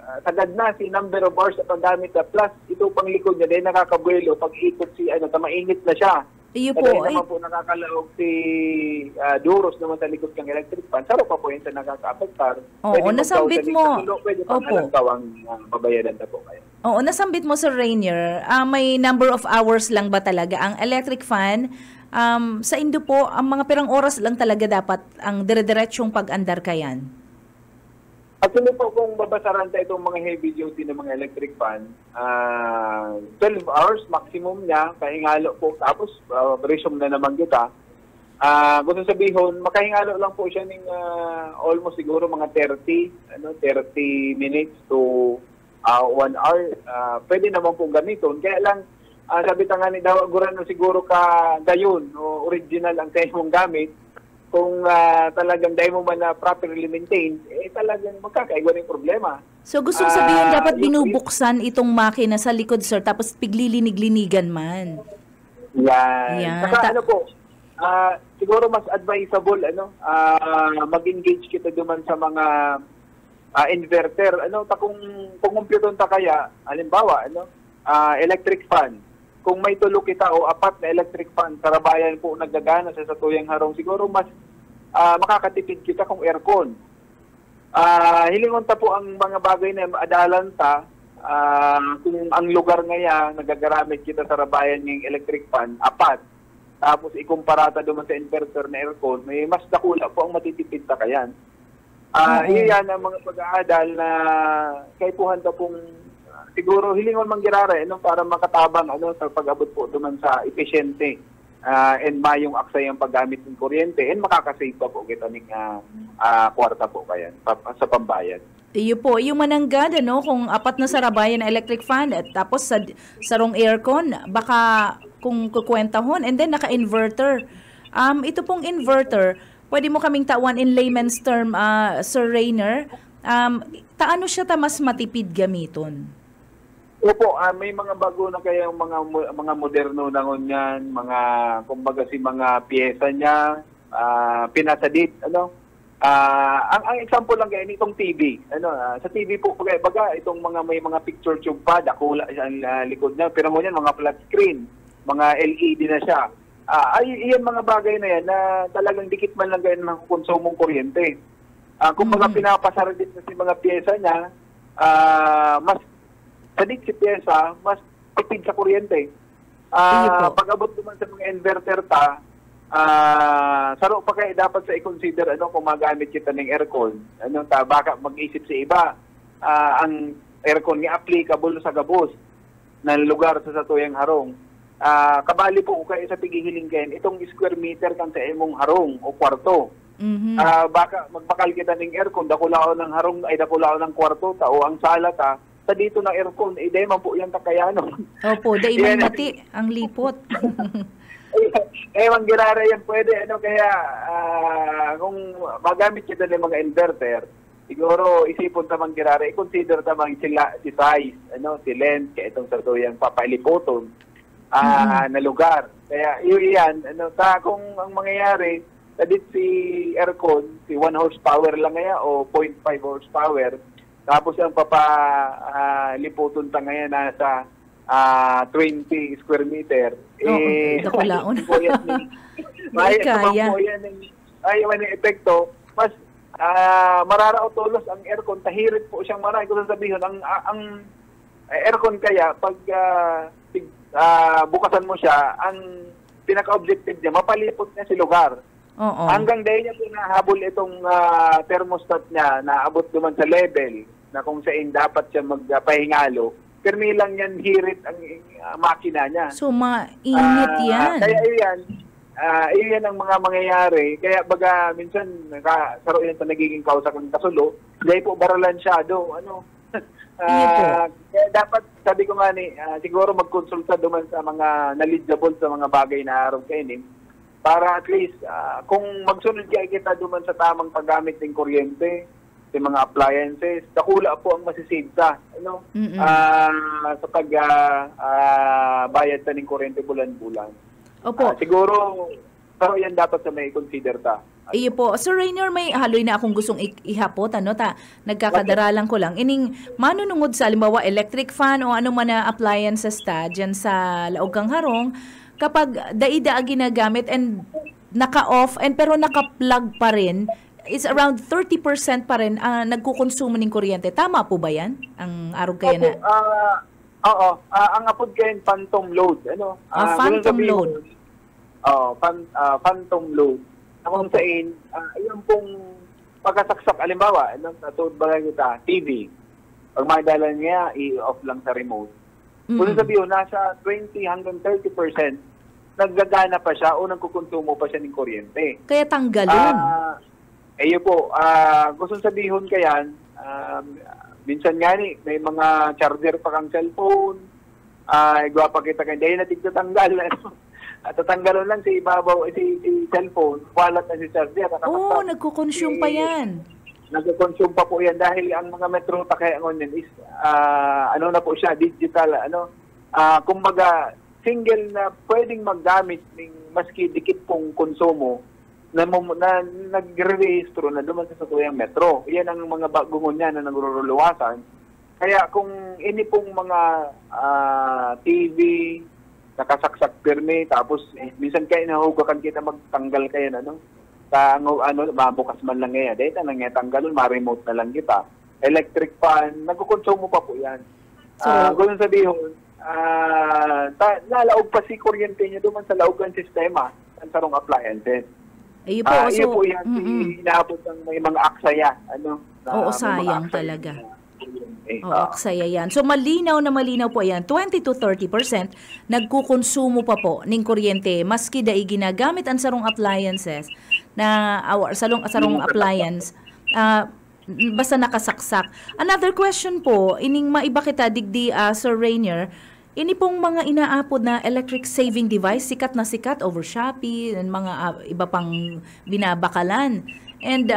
sagad na si number of hours na paggamit na plus ito pang likod niya dahil nakakabuelo pag ikot si mainit na siya. Iyo po. Dahil naman po nakakalaog si Duros naman sa likod ng electric fan. Saro pa po yun sa nakaka-apektar. Oo, nasambit mo. Pwede pang Opo. alagkawang babayaran na po kayo. Oo, nasambit mo sa Rainier. May number of hours lang ba talaga ang electric fan? Sa Indo po, ang mga pirang oras lang talaga dapat ang dire-diretsyong pag-andar kayan. Actually po, kung babasaran tayo itong mga heavy duty ng mga electric fan, 12 hours maximum niya, kahingalo po. Tapos, resume na naman kita. Gusto sabihin, makahingalo lang po siya ng almost siguro mga 30 minutes to 1 hour. Pwede naman po gamiton. Kaya lang, sabi nga ni Dawaguran siguro ka gayon o original ang kayo mong gamit. Kung talagang dahil mo man na properly maintained, talagang magkakaiba ng problema. So gustong sabihin dapat binubuksan itong makina sa likod, sir, tapos piglilinig-linigan man. Yan. Saka po, siguro mas advisable mag-engage kita duman sa mga inverter. Kung kumpyuton ta kaya, halimbawa, electric fan. Kung may tulo kita o apat na electric fan, karabayan po nagagana sa tuyang harong, siguro mas makakatipid kita kung aircon. Hilingon ta po ang mga bagay na adalan ta, kung ang lugar ngayon nagagaramit kita sa rabayan ng electric fan, apat. Tapos ikumpara ta duman sa inverter na aircon, may mas dakula po ang matitipid ta kayan. Iyan ang mga pag-aadal na kaipuhan ta pong siguro hilingon manggirara para makatabang sa pag-abot po duman sa efficiency and mayong aksay ang paggamit ng kuryente and makakasave pa po kita ng kwarta po kayan sa pambayad. Iyo po, yung mananggad kung apat na sarabayan na electric fan at tapos sa sarong aircon, baka kung kukwentahon and then naka-inverter. Ito pong inverter, pwede mo kaming tawan in layman's term, Sir Rainier, taano siya mas matipid gamiton? Opo, may mga bago na kayang mga moderno na ngunyan, mga kumbaga si mga piyesa niya, pinasadit, ang example lang kaya nitong TV, sa TV po baga itong may mga picture tube pa, dakula ang likod niya, pero mo yan mga flat screen, mga LED na siya. Iyan mga bagay na yan na talagang dikit man lang ganyan ng konsumong kuryente. Kung mga pinapasaradit na si mga piyesa niya, mas sadik si piyesa, mas tipid sa kuryente. Pag abot naman sa mga inverter ta, saro pa kayo dapat sa i-consider kung magamit kita ng aircon. Baka mag-isip sa iba, ang aircon nga applicable sa gabos na lugar sa satuyang harong. Kabali po kayo sa tigihiling kayo, itong square meter kan sa imong harong o kwarto. Baka magbakal kita ng aircon, dakulao ng harong, ay dakulao ng kwarto ta o ang sala ta, sa dito ng aircon, dahil man po yan kakayano. Opo, dahil man mati ang lipot. Manggirara yan pwede. Kaya kung magamit kita ng mga inverter, siguro isipon ta manggirara, i-consider ta si size, si length, kaya itong sa tuyang papalipoton na lugar. Kaya iyan, kung ang mangyayari, tadit si aircon, si 1 horsepower lang ngaya o 0.5 horsepower, tapos ang papaliputon ta ngayon nasa 20 square meter. Dakulaon. May kaya. Ay, yung epekto, mas mararautolos ang aircon, tahirit po siyang maray. Kung sabihin, ang aircon kaya, pag bukasan mo siya, ang pinaka-objective niya, mapalipot niya si lugar. Hanggang dahil niya pinahabol itong thermostat niya na abot naman sa level na kung saan dapat siya magpahingalo, permi lang yan hirit ang makina niya. So, mainit yan. Kaya iyan ang mga mangyayari. Kaya baga minsan saro yan sa nagiging kausa ng kasulo, dahil po baralan siya kaya dapat, sabi ko nga siguro magkonsulta duman sa mga knowledgeable sa mga bagay na araw kainin, para at least kung magsunod kaya kita duman sa tamang paggamit ng kuryente, sa mga appliances, dakula po ang masisave sa sa pagbayad ta ng kuryente bulan-bulan. Opo. Siguro pero yan dapat sa may consider ta. Iyo po. Sir Rainier, may haloy na akong gustong ihapot. Nagkakadaralan ko lang. Ining manunungod sa halimbawa electric fan o ano man na appliances dyan sa laog kang harong, kapag daida ginagamit and naka-off pero naka-plug pa rin, is around 30% pa rin nagkukonsumo ng kuryente. Tama po ba yan? Ang arog kaya na? Oo. Ang apod kayo phantom load. Phantom load. Phantom load. Kung saan, yung pong pagkasaksak, alimbawa, sa tuod ba kita, TV, pag magdala niya, i-off lang sa remote. Kung sabihin, nasa 20 hanggang 30%, naggagana pa siya o nagkukonsumo pa siya ng kuryente. Kaya tanggalin. Po, gusto sabihin kayan, minsan nga may mga charger pa kang cellphone, gwapa kita kayo, dahil natin tatanggal, at tatanggalon lang si ibabaw, si cellphone, walat na si charger. Oo, nagkukonsume pa yan. Nagkukonsume pa po yan dahil ang mga metro kaya ngayon is, na po siya, digital, kumbaga, single na pwedeng maggamit ng maski dikit pong konsumo na nagre-rehistro na duman sa tuyang metro. Yan ang mga bagungon niya na naguruluwasan. Kaya kung ini pong mga TV, nakasaksak pirmi, tapos minsan kayo nahugakan kita magtanggal kayo mabukas man lang ngayon. Dahil na nga tanggalon, ma-remote na lang kita. Electric fan, nagkukonsumo pa po yan. Ganoon sabihin, nalaog pa si kuryente niya duman sa laogan sistema ng sarong appliances. Iyo po yan, inaabot ng may mga aksaya. Oo, sayang talaga. Aksaya yan. So malinaw po yan, 20 to 30% nagkukonsumo pa po ng kuryente maski dai ginagamit ang sarong appliances na sarong appliance basta nakasaksak. Another question po, ining maiba kita digdi Sir Rainier, ini pong mga inaapod na electric saving device, sikat na sikat over Shopee and mga iba pang binabakalan. And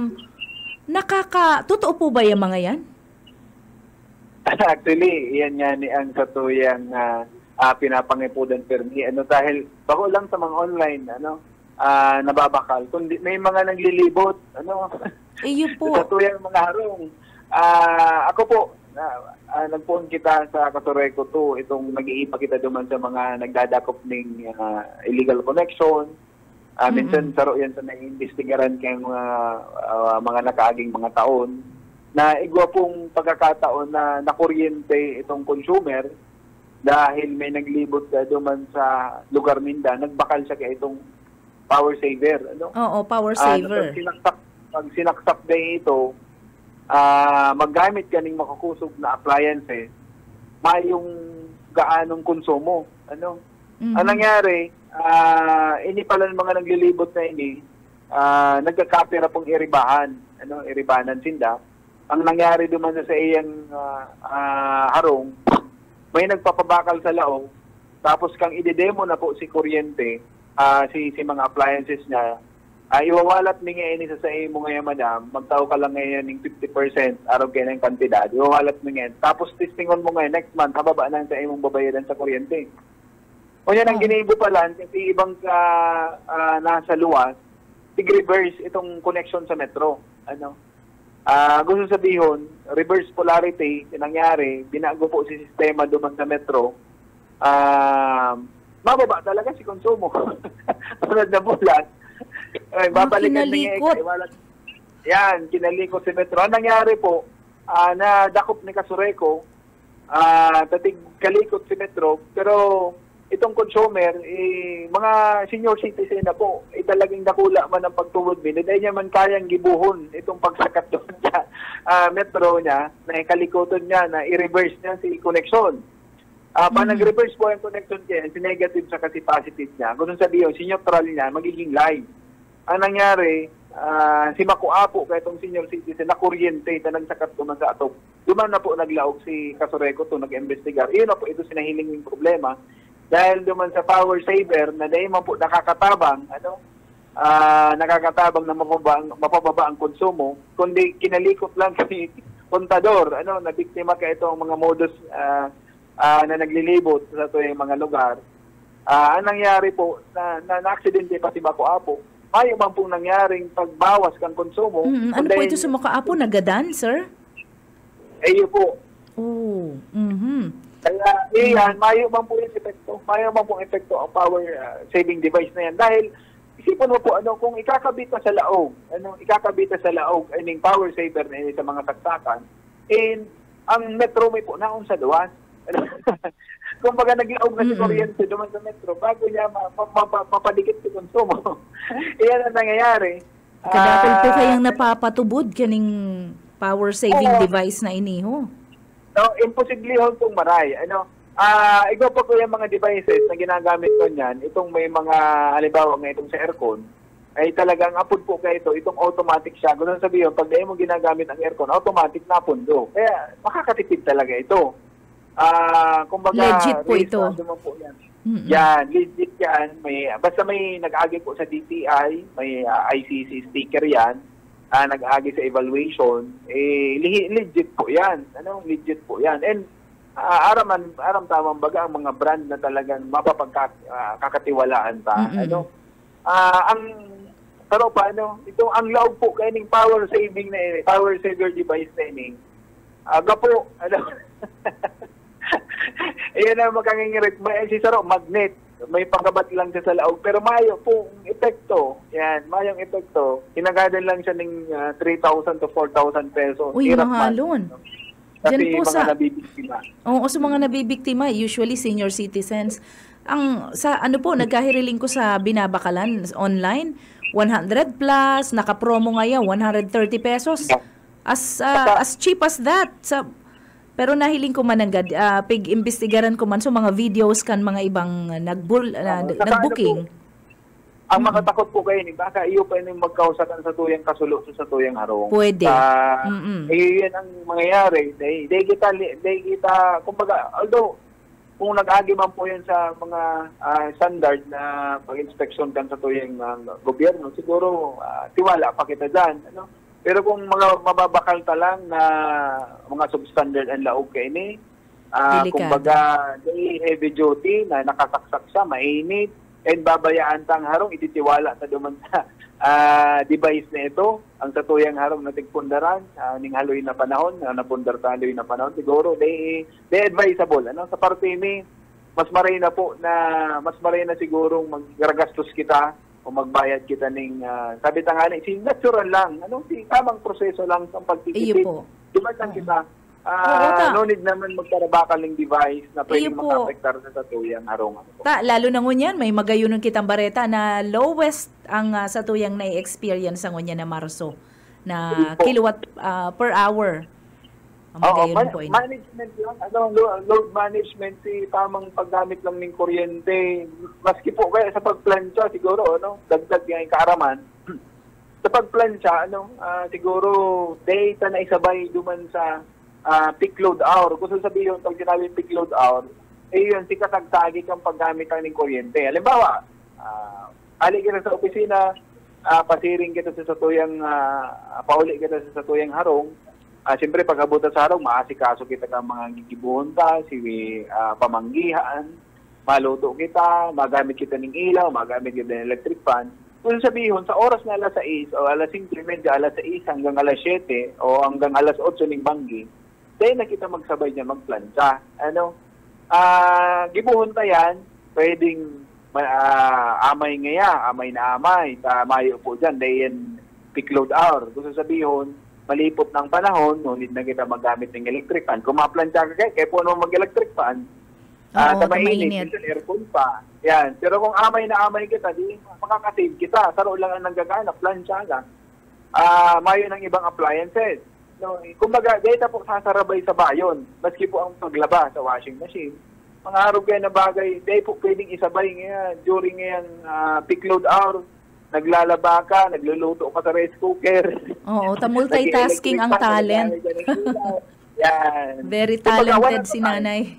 totoo po ba yung mga yan? Actually, yan nga ni ang katuyang pinapangipudan permi. Dahil bako lang sa mga online, nababakal. Kundi may mga naglilibot, Iyo po. Katuyang mga harong. Ako po, nagpuon kita sa Kasureco 2, itong nag-iipa kita duman sa mga nagdadakop ng illegal connection. Minsan saro yan sa naiimbestigaran kayong mga nakaaging mga taon na igwa pong pagkakataon na nakuryente itong consumer dahil may naglibot duman sa lugar ninda, nagbakal siya kaya itong power saver. Oo, power saver. Pag sinaksak din ito, maggamit ka ng makakusog na appliances, may yung gaanong konsumo. Ang nangyari, ini pala ng mga naglilibot na ini, nagkakapira pong iribanan sinda. Ang nangyari duman sa iyang harong, may nagpapabakal sa laong, tapos kang idedemo na po si kuryente, si mga appliances niya, iwawalat ni ngayon sa iyo mo ngayon, madam, magtao ka lang ngayon ng 50% araw kayo ng kantidad, iwawalat mo ngayon. Tapos testingon mo ngayon, next month, hababa na sa iyo mong babayaran sa kuryente. O yan ang ginibo pala, kasi ibang nasa luwas, tig-reverse itong connection sa metro. Gusto sabihin, reverse polarity, nangyari, binago po si sistema duman sa metro, mababa talaga si konsumo. Tulad na bulan, babalikan na nga yan, kinalikot si metro. Ang nangyari po, nadakop ni Kasureco, tatig kalikot si metro, pero itong consumer, mga senior citizen na po, talagang nakula man ang pagtuwod din. Dahil niya man kayang gibuhon itong pagsakat doon sa metro niya, na kalikoton niya, na i-reverse niya si connection. Pa nag-reverse po ang connection niya, si negative sa kasi positive niya. Kung sabihin, si neutral niya, magiging live. Ang nangyari, si Makuapo, kaya itong senior citizen, na kuryente, na nagsakat duman sa atop. Duman na po naglaog si Kasureco to nag-investigar. Iyon na po ito sinahiling yung problema. Dahil duman sa power saver na dahil man po nakakatabang, nakakatabang na mapababa ang konsumo, kundi kinalikot lang si kontador, na biktima ka itong mga modus na naglilibot sa ito yung mga lugar. Ang nangyari po, na-aksidente pa si Makuapo. mayo man pong nangyaring pagbawas kang konsumo. Ano po ito sa makaapo? Nagadan, sir? Iyo po. Oh. Kaya iyan, mayo man po yung epekto. Mayo man pong epekto ang power saving device na yan. Dahil, isipin mo po, kung ikakabit ka sa laog, aning power saver na yun sa mga saksakan, and ang metro may po naon sa luwas. Kung baga naglaog na si kuryente duman sa metro, bago niya mapadikit si konsumo. Iyan ang nangyayari. Kadapol po kayang napapatubod kaning power saving device na iniho. No, imposible hon pong maray. Ikaw pa ko yung mga devices na ginagamit ko niyan, itong may mga, halimbawa nga itong sa aircon, ay talagang apod po kayo itong automatic siya. Gusto sabihin, pag dahil mo ginagamit ang aircon, automatic na apundo. Kaya makakatipid talaga ito. Kumbaga, legit po ito. Po yan. Yan, legit yan. Basta may nag-agi po sa DTI, may ICC sticker yan, nag-agi sa evaluation, legit po yan. Legit po yan. And aram tamang baga ang mga brand na talagang mapapagkakatiwalaan ta. Pero ito ang laog po kaning power saver device na ini. Gapo, Ayan na makangingirit. May magnet. May pagkabat lang siya sa laog. Pero mayo po epekto. Yan, mayong epekto. Kinagadan lang siya ng 3,000 to 4,000 pesos. Uy, mahalon. Kasi Diyan po mga nabibiktima. Oo, sa mga nabibiktima, usually senior citizens. Nagkahiriling ko sa binabakalan online, 100 plus, naka-promo ngayon, 130 pesos. As cheap as that. Pero nahiling ko man agad, pig-imbestigaran ko man so mga videos kan mga ibang nag-booking. Ang makatakot po kayo ni baka iyo pa yung magkausakan sa tuyang kasulo sa tuyang harong. Pwede. Yan ang mangyayari. Day kita, kumbaga, although kung nag-agi man po yan sa mga standard na pag-inspeksyon kan sa tuyang gobyerno, siguro tiwala pa kita dyan. Pero kung mga mababakal ta lang na mga substandard ang laog kayo ni, kumbaga, heavy duty na nakasaksak siya, mainit, and babayaan tang harong, ititiwala ta duman sa device na ito, ang satuyang harong na tigpundaran, ning haloy na panahon, napundar ta haloy na panahon, siguro, they advisable. Sa parte ni, mas maray na sigurong magragastos kita, o magbayad kita ng, sabi tangali, si natural lang, si tamang proseso lang sa pagtitipid. Diba lang kita, no need naman magkarabakal ng device na pwedeng maka-apektar sa satuyang harong. Lalo na ngunyan, may magayunon kitang bareta na lowest ang satuyang na-experience ang ngunyan na Marso na kilowatt per hour. Management lang, load management, tamang paggamit lang ng kuryente. Maski po kaya sa pagplansya, siguro, dagdag yung kaaraman. Sa pagplansya, siguro, data na isabay duman sa peak load hour. Gusto sabihin, pag sinabi peak load hour, yun, sikatagtagi kang paggamit ng kuryente. Halimbawa, ali kita sa opisina, pasiring kita sa satuyang, pauli kita sa satuyang harong, siyempre, pag abutan sa harong, maasikaso kita ng mga gigibunta, pamanggihan, maluto kita, magamit kita ng ilaw, magamit kita ng electric fan. Kung sabihin, sa oras na alas 6 o alas 5:30, alas 6 hanggang alas 7 o hanggang alas 8 ng banggi, dahil na kita magsabay niya magplantsa. Gibuhunta yan, pwedeng amay na amay, mayo po dyan, dahil peak load hour. Gusto sabihin, malipot ng panahon, ngunit na kita magamit ng electric fan. Kung maplantsa ka kaya po mag-electric fan, mainit, aircon pa. Yan. Pero kung amay na amay kita, di makakasave kita. Saro lang ang nanggagana, plantsa lang. Mayo ng ibang appliances. Kumbaga, data po sasarabay sa bayon, maski po ang paglaba sa washing machine. Mga harog kayo na bagay, di po pwedeng isabay ngayon during ngayon peak load hour. Naglalaba ka, nagluluto ka sa rice cooker. Oo, multitasking ang talent. Yan. Very talented si nanay.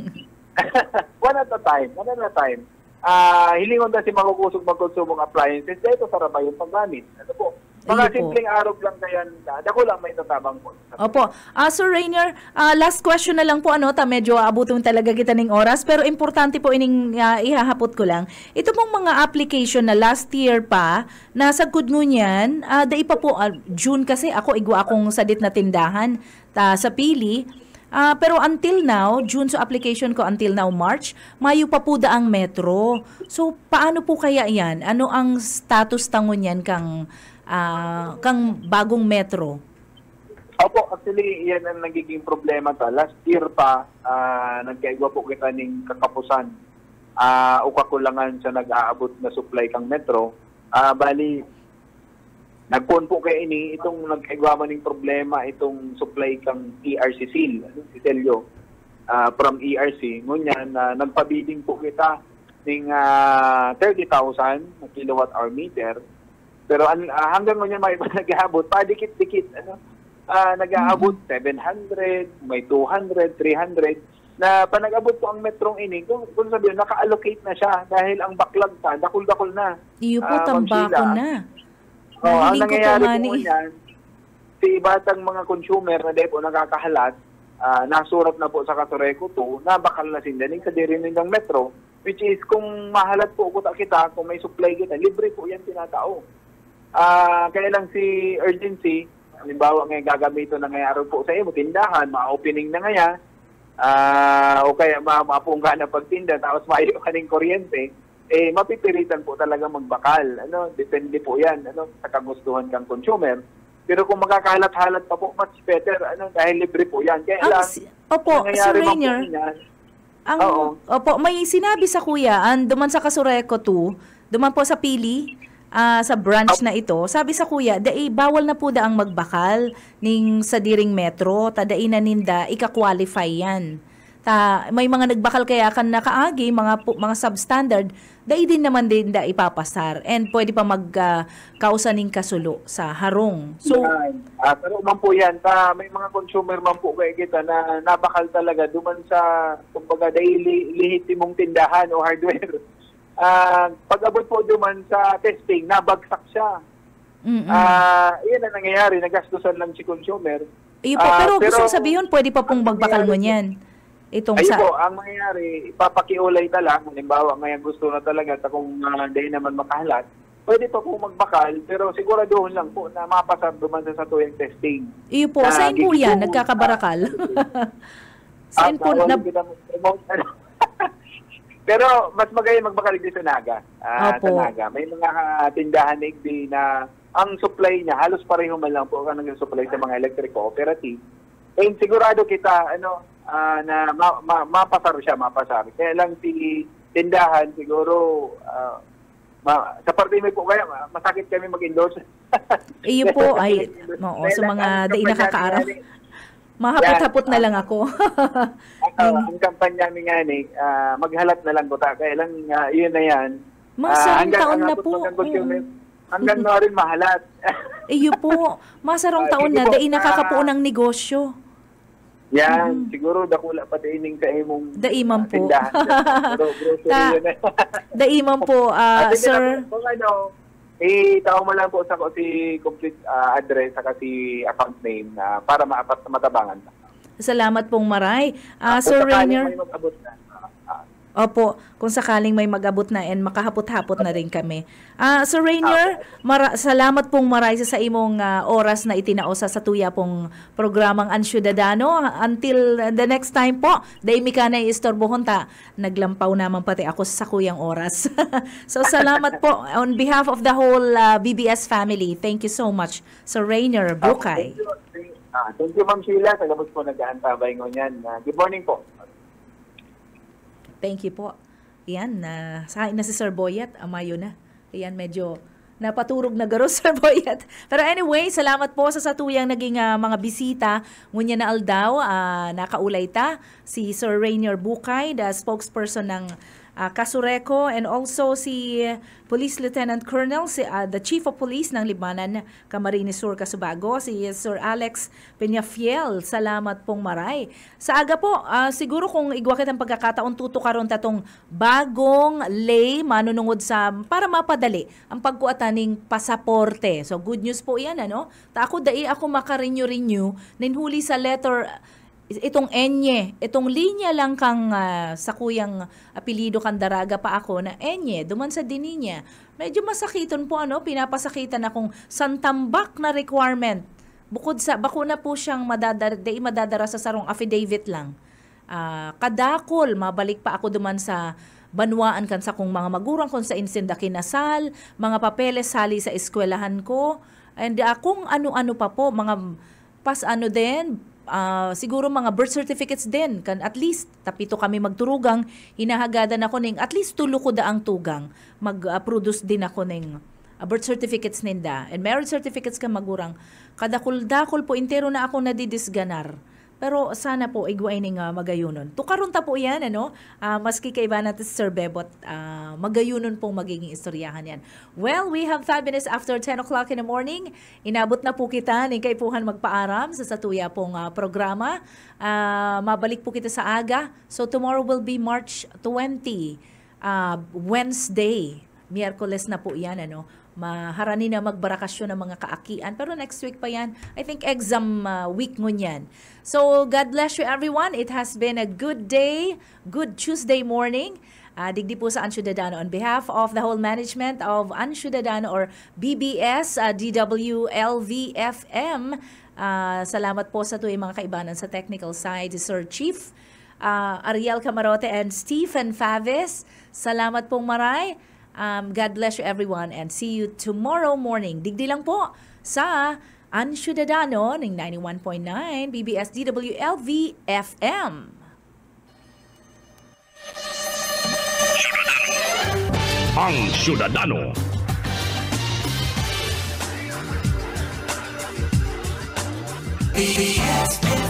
One at a time. Hilingon na si makukusog magkonsumong appliances, dito sa rabay yung paggamit. Mga Ayun po. simpleng arog lang kayan, dako lang may tatabang po. Opo. Sir Rainier, last question na lang po, medyo abutin talaga kita ng oras, pero importante po ining ihahapot ko lang. Ito pong mga application na last year pa, nasa good ngunyan, dai pa po, June kasi igwa akong sadit na tindahan sa Pili. Pero until now, June so application ko until now March, Mayo pa po daang metro. So paano po kaya yan? Ano ang status tangon yan kang bagong metro? Opo, actually, yan ang nagiging problema ta. Last year pa, nagkaigwa po kita ng kakapusan o kakulangan sa nag-aabot na supply kang metro. Bali, nagpon po kayo ini, itong nagkaigwa man ng problema, itong supply kang ERC seal, si Celio, from ERC. Ngunyan, nagpabidding po kita ng 30,000 na kilowatt-hour meter. Pero hanggang ngayon may nag-aabot, padikit-dikit, nag-aabot 700, may 200, 300, na panag-abot po ang metrong ini, kung sabihin, naka-allocate na siya dahil ang backlog pa, dakul-dakul na. Iyo po, tambako na. Ang Nahiling ko po nangyayari man po yan, si ibatang mga consumer na dahil po nakakahalat, nasurat na po sa Kasureco 2, nabakal na sindaling sa dirinig ng metro, which is kung mahalat po kita, kung may supply kita, libre po yan tinatao. Kaya lang si urgency, halimbawa ngayon gagamito na ngayon po sa iyo, tindahan, ma-opening na ngayon, o kaya mapungga na pagtinda, tapos maayo ka ng kuryente, mapipiritan po talaga magbakal. Depende po yan sa kagustuhan kang consumer. Pero kung makakahalat-halat pa po, much better, dahil libre po yan. Kaya lang, opo, Sir Rainier, opo, may sinabi sa kuya, duman sa Kasureco 2, duman po sa Pili, sa branch na ito, sabi sa kuya, bawal na po daang magbakal ning sa diring metro, tadai na ninda, ika-qualify yan. May mga nagbakal kaya kan nakaagi, mga substandard, din naman din ipapasar. And pwede pa magkausaning kasulo sa harong. So, pero man po yan, may mga consumer man po kaya kita na nabakal talaga duman sa, kumbaga, lehitimong tindahan o hardware. Pag-abot po duman sa testing, nabagsak siya. Yan ang nangyayari, nagastusan lang si consumer. Pero gusto sabihin, pwede pa pong magbakal mo niyan. Po, ang mangyayari, ipapakiulay ta lang. Halimbawa, ngayon gusto na talaga kung dahil naman makahalat, pwede pa po magbakal, pero siguraduhin lang po na mapasar duman sa tuyang testing. Po, saan po yan? Nagkakabarakal? Saan po? Pero mas maganda magbakal din sa Naga. Sa Naga. May mga tindahan na ang supply niya, halos pareho man lang po ang nag-supply sa mga electric cooperative. And sigurado kita, na mapasar siya. Kaya lang si tindahan, siguro, sa parte may po kaya, masakit kami mag-endorse. Po, sa mga nakakaaraw. Mahapot-hapot na lang ako. Ang kampanya namin nga maghalat na lang po ta. Kaya lang, yun na yan. Masarong taon na po. Hanggang na rin mahalat. Po, masarong taon na. Nakakapuo ng negosyo. Yan, siguro dakula pa daining sa imong daiman po. Daiman po, sir. Tao mo lang po sa si complete address saka si account name para matabangan. Salamat pong maray. Sir Rainier. Opo, kung sakaling may mag-abot na and makahapot-hapot na rin kami. Sir Rainier, salamat pong maray sa imong oras na itinausa sa tuya pong programang Ansyudadano. Until the next time po, dahil mi ka na istorbohon ta, naglampaw naman pati ako sa kuyang oras. So salamat po on behalf of the whole BBS family. Thank you so much, Sir Rainier Bukay. Thank you, Ma'am Sheila. Salamat po nag-aantabay ngunyan. Good morning po. Thank you po. Yan, sahin na si Sir Boyet, amayo na. Ayan, medyo napaturog na garo, Sir Boyet. Pero anyway, salamat po sa satuyang naging mga bisita. Ngunya na aldaw, nakaulay ta si Sir Rainier Bukay, the spokesperson ng Casureco, and also si Police Lieutenant Colonel, the Chief of Police ng Libanan, Camarines Sur, Casubago, si Sir Alex Peñafiel. Salamat pong maray. Sa aga po, siguro kung igwakit ang pagkakataon, tutukaron tatong bagong lay manunungod sa para mapadali ang pagkuataning pasaporte. So good news po yan, ano? Ta ako dai ako makarenew ninhuli sa letter itong enye, itong linya lang kang sa kuyang apelido kang daraga pa ako na enye, duman sa dininya. Medyo masakiton po, ano, pinapasakitan akong santambak na requirement. Bukod sa, bakuna po siyang madadara sa sarong affidavit lang. Kadakol, mabalik pa ako duman sa banwaan kan sa kong mga magurang kung sa insinda kinasal, mga papeles sali sa eskwelahan ko, and kung ano-ano pa po, mga ano din, siguro mga birth certificates din, kan at least tapito kami magturugang, hinahagadan ako ning at least tulo ko daang tugang, mag-produce din ako ning birth certificates ninda, and marriage certificates ka magurang, kadakul-dakul po intero na ako nadidisganar. Pero sana po igwain ning magayunon. Tukaron ta po yan, ano? Maski kay ba natin Sir Bebot, magayunon pong magiging istoryahan yan. Well, we have 5 minutes after 10 o'clock in the morning. Inabot na po kita ng kaipuhan magpaaram sa satuya pong programa. Mabalik po kita sa aga. So tomorrow will be March 20, Wednesday. Miyerkules na po yan, ano? Maharani na magbarakasyon ng mga kaakian. Pero next week pa yan. I think exam week ngun yan. So, God bless you everyone. It has been a good day, good Tuesday morning. Digdi po sa Ansyudadano on behalf of the whole management of Ansyudadano or BBS, DWLV-FM. Salamat po sa tuwing mga kaibanan sa technical side, Sir Chief Ariel Camarote and Stephen Faves. Salamat pong maray. God bless you everyone and see you tomorrow morning. Digdi lang po sa Ansyudadano ng 91.9 BBS DWLV FM. Ang Syudadano. BBS